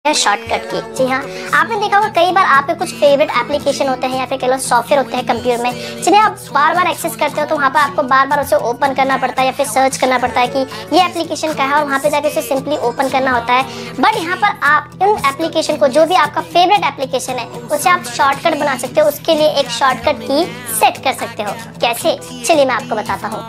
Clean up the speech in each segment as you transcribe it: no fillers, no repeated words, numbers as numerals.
Shortcut की। जी हाँ, आपने देखा होगा कई बार आपके कुछ फेवरेट एप्लीकेशन होते हैं या फिर कह लो सॉफ्टवेयर होते हैं कंप्यूटर में, जिन्हें आप बार बार एक्सेस करते हो, तो वहाँ पर आपको बार बार उसे ओपन करना पड़ता है या फिर सर्च करना पड़ता है कि ये एप्लीकेशन क्या है, और वहाँ पे जाकर उसे सिंपली ओपन करना होता है। बट यहाँ पर आप इन एप्लीकेशन को, जो भी आपका फेवरेट एप्लीकेशन है, उसे आप शॉर्टकट बना सकते हो। उसके लिए एक शॉर्टकट की सेट कर सकते हो। कैसे, चलिए मैं आपको बताता हूँ।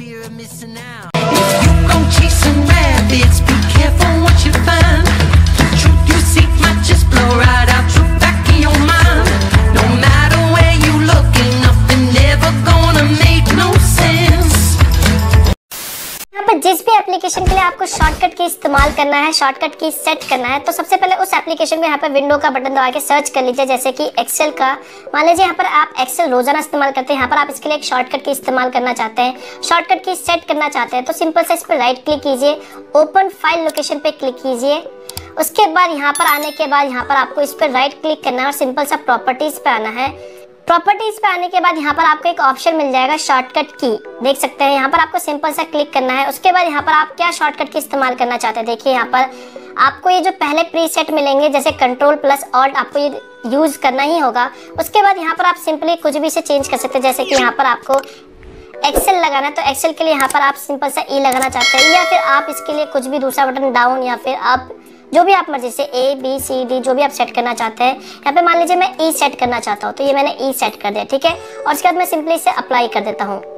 जिस भी एप्लीकेशन के लिए आपको शॉर्टकट की इस्तेमाल करना है, शॉर्टकट की सेट करना है, तो सबसे पहले उस एप्लीकेशन को यहाँ पर विंडो का बटन दबा के सर्च कर लीजिए। जैसे कि एक्सेल का, मान लीजिए यहाँ पर आप एक्सेल रोजाना इस्तेमाल करते हैं, यहाँ पर आप इसके लिए एक शॉर्टकट की इस्तेमाल करना चाहते हैं, शॉर्टकट की सेट करना चाहते हैं, तो सिंपल से इस पर राइट क्लिक कीजिए, ओपन फाइल लोकेशन पे क्लिक कीजिए। उसके बाद यहाँ पर आने के बाद यहाँ पर आपको इस पर राइट क्लिक करना है और सिंपल सा प्रॉपर्टीज पे आना है। प्रॉपर्टीज पे आने के बाद यहाँ पर आपको एक ऑप्शन मिल जाएगा शॉर्टकट की, देख सकते हैं। यहाँ पर आपको सिंपल सा क्लिक करना है। उसके बाद यहाँ पर आप क्या शॉर्टकट की इस्तेमाल करना चाहते हैं, देखिए यहाँ पर आपको ये जो पहले प्रीसेट मिलेंगे, जैसे Ctrl+Alt आपको ये यूज करना ही होगा। उसके बाद यहाँ पर आप सिंपली कुछ भी से चेंज कर सकते हैं। जैसे कि यहाँ पर आपको एक्सेल लगाना है, तो एक्सेल के लिए यहाँ पर आप सिंपल सा ई लगाना चाहते हैं, या फिर आप इसके लिए कुछ भी दूसरा बटन डाउन, या फिर आप जो भी आप मर्जी से ABCD जो भी आप सेट करना चाहते हैं। यहाँ पे मान लीजिए मैं ई सेट करना चाहता हूँ, तो ये मैंने ई सेट कर दिया, ठीक है। और उसके बाद मैं सिंपली इसे अप्लाई कर देता हूँ।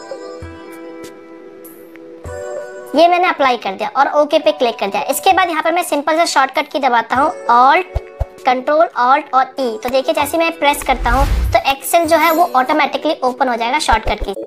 ये मैंने अप्लाई कर दिया और ओके पे क्लिक कर दिया। इसके बाद यहाँ पर मैं सिंपल सा शॉर्टकट की दबाता हूँ, Ctrl Alt और E। तो देखिए जैसे मैं प्रेस करता हूँ तो एक्सेल जो है वो ऑटोमेटिकली ओपन हो जाएगा शॉर्टकट की।